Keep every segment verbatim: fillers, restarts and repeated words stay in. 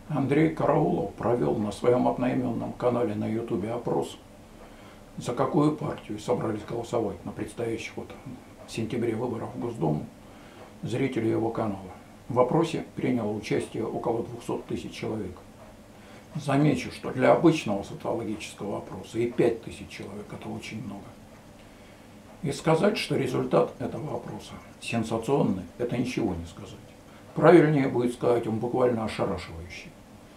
Андрей Караулов провел на своем одноименном канале на ютубе опрос, за какую партию собрались голосовать на предстоящих вот в сентябре выборах в Госдуму зрители его канала. В опросе приняло участие около двухсот тысяч человек. Замечу, что для обычного социологического опроса и пять тысяч человек – это очень много. И сказать, что результат этого опроса сенсационный, это ничего не сказать. Правильнее будет сказать, он буквально ошарашивающий.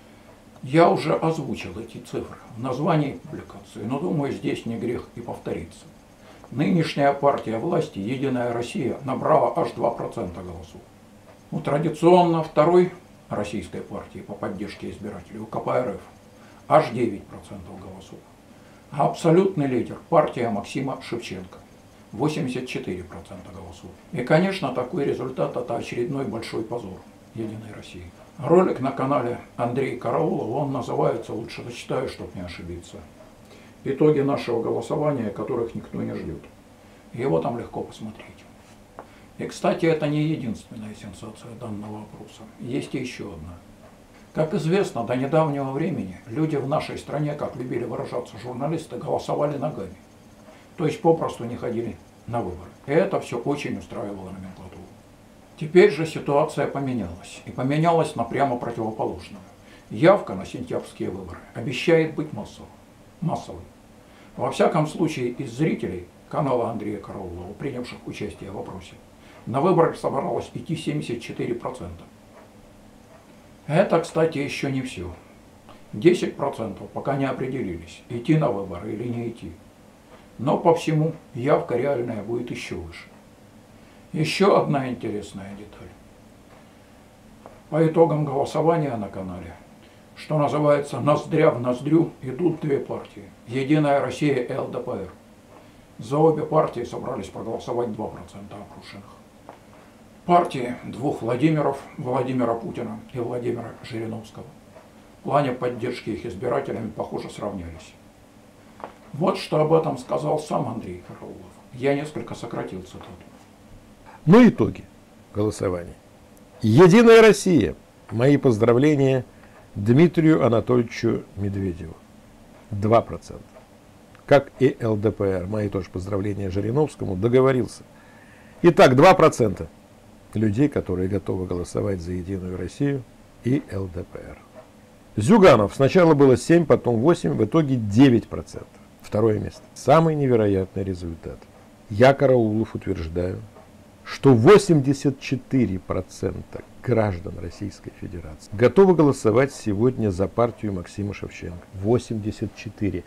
Я уже озвучил эти цифры в названии публикации, но думаю, здесь не грех и повториться. Нынешняя партия власти «Единая Россия» набрала аж два процента голосов. У традиционно второй российской партии по поддержке избирателей, у ка пэ эр эф, аж девять процентов голосов. А абсолютный лидер – партия Максима Шевченко, восемьдесят четыре процента голосов. И, конечно, такой результат – это очередной большой позор «Единой России». Ролик на канале Андрея Караулова, он называется, лучше зачитаю, чтобы не ошибиться, «Итоги нашего голосования, которых никто не ждет». Его там легко посмотреть. И, кстати, это не единственная сенсация данного опроса. Есть и еще одна. Как известно, до недавнего времени люди в нашей стране, как любили выражаться журналисты, голосовали ногами. То есть попросту не ходили на выборы. И это все очень устраивало номенклатуру. Теперь же ситуация поменялась. И поменялась на прямо противоположную. Явка на сентябрьские выборы обещает быть массовой. массовой. Во всяком случае, из зрителей канала Андрея Караулова, принявших участие в опросе, на выборах собралось идти семьдесят четыре процента. Это, кстати, еще не все. десять процентов пока не определились, идти на выборы или не идти. Но по всему явка реальная будет еще выше. Еще одна интересная деталь. По итогам голосования на канале, что называется, ноздря в ноздрю, идут две партии – «Единая Россия» и эл дэ пэ эр. За обе партии собрались проголосовать два процента опрошенных. Партии двух Владимиров, Владимира Путина и Владимира Жириновского, в плане поддержки их избирателями, похоже, сравнялись. Вот что об этом сказал сам Андрей Караулов. Я несколько сократил цитату. Ну, итоги голосования. «Единая Россия». Мои поздравления Дмитрию Анатольевичу Медведеву. два процента. Как и эл дэ пэ эр. Мои тоже поздравления Жириновскому. Договорился. Итак, два процента людей, которые готовы голосовать за Единую Россию и эл дэ пэ эр. Зюганов. Сначала было семь, потом восемь, в итоге девять процентов. Второе место. Самый невероятный результат. Я, Караулов, утверждаю, что восемьдесят четыре процента граждан Российской Федерации готовы голосовать сегодня за партию Максима Шевченко. восемьдесят четыре.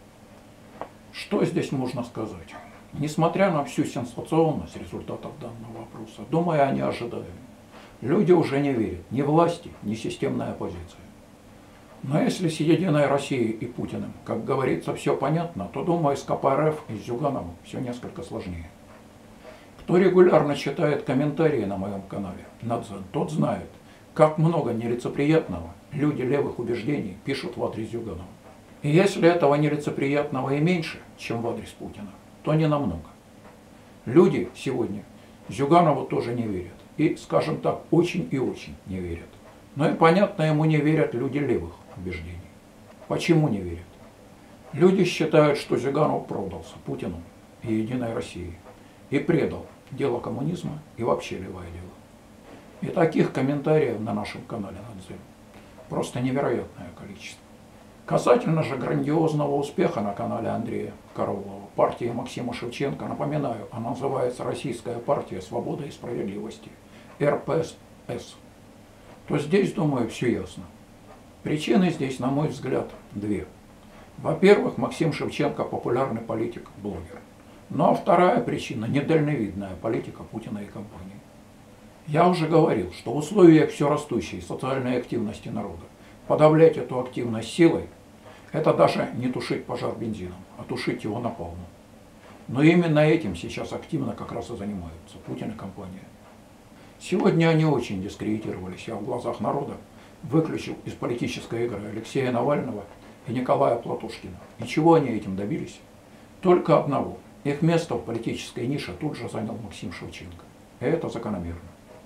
Что здесь можно сказать? Несмотря на всю сенсационность результатов данного вопроса, думаю, они ожидаемы. Люди уже не верят ни власти, ни системной оппозиции. Но если с «Единой Россией» и Путиным, как говорится, все понятно, то, думаю, с ка пэ эр эф и с Зюгановым все несколько сложнее. Кто регулярно читает комментарии на моем канале «Надзен», тот знает, как много нелицеприятного люди левых убеждений пишут в адрес Зюганова. И если этого нелицеприятного и меньше, чем в адрес Путина, то не намного. Люди сегодня Зюганову тоже не верят. И, скажем так, очень и очень не верят. Но и понятно, ему не верят люди левых убеждений. Почему не верят? Люди считают, что Зюганов продался Путину и Единой России и предал дело коммунизма и вообще левое дело. И таких комментариев на нашем канале Надзем просто невероятное количество. Касательно же грандиозного успеха на канале Андрея Караулова, партии Максима Шевченко, напоминаю, она называется «Российская партия свободы и справедливости», эр пэ эс, то здесь, думаю, все ясно. Причины здесь, на мой взгляд, две. Во-первых, Максим Шевченко – популярный политик, блогер. Ну а вторая причина – недальновидная политика Путина и компании. Я уже говорил, что в условиях все растущей социальной активности народа подавлять эту активность силой – это даже не тушить пожар бензином, а тушить его напалмом. Но именно этим сейчас активно как раз и занимаются Путин и компания. Сегодня они очень дискредитировались, я в глазах народа выключил из политической игры Алексея Навального и Николая Платошкина. И чего они этим добились? Только одного. Их место в политической нише тут же занял Максим Шевченко. И это закономерно.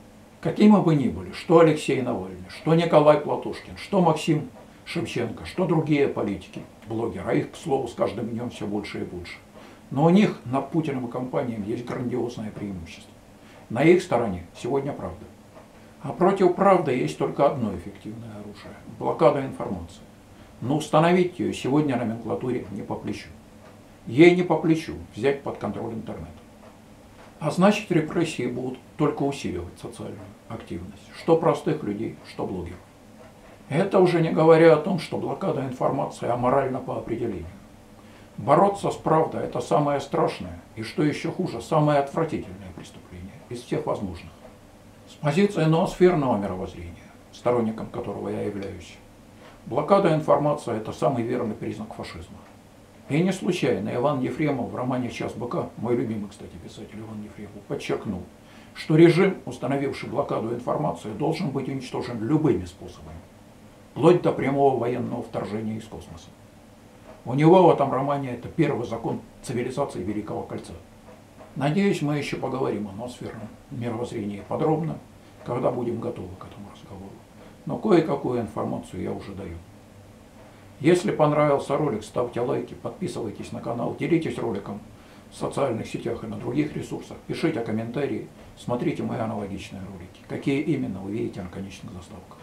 Какими бы ни были, что Алексей Навальный, что Николай Платошкин, что Максим Шевченко, что другие политики, блогеры, а их, к слову, с каждым днем все больше и больше. Но у них над Путиным и компанией есть грандиозное преимущество. На их стороне сегодня правда. А против правды есть только одно эффективное оружие – блокада информации. Но установить ее сегодня номенклатуре не по плечу. Ей не по плечу взять под контроль интернет. А значит, репрессии будут только усиливать социальную активность, что простых людей, что блогеров. Это уже не говоря о том, что блокада информации аморальна по определению. Бороться с правдой – это самое страшное и, что еще хуже, самое отвратительное преступление из всех возможных. С позиции ноосферного мировоззрения, сторонником которого я являюсь, блокада информации – это самый верный признак фашизма. И не случайно Иван Ефремов в романе «Час быка», мой любимый, кстати, писатель Иван Ефремов, подчеркнул, что режим, установивший блокаду информации, должен быть уничтожен любыми способами, вплоть до прямого военного вторжения из космоса. У него в этом романе это первый закон цивилизации Великого Кольца. Надеюсь, мы еще поговорим о ноосферном мировоззрении подробно, когда будем готовы к этому разговору. Но кое-какую информацию я уже даю. Если понравился ролик, ставьте лайки, подписывайтесь на канал, делитесь роликом в социальных сетях и на других ресурсах, пишите комментарии, смотрите мои аналогичные ролики. Какие именно вы видите на конечных заставках.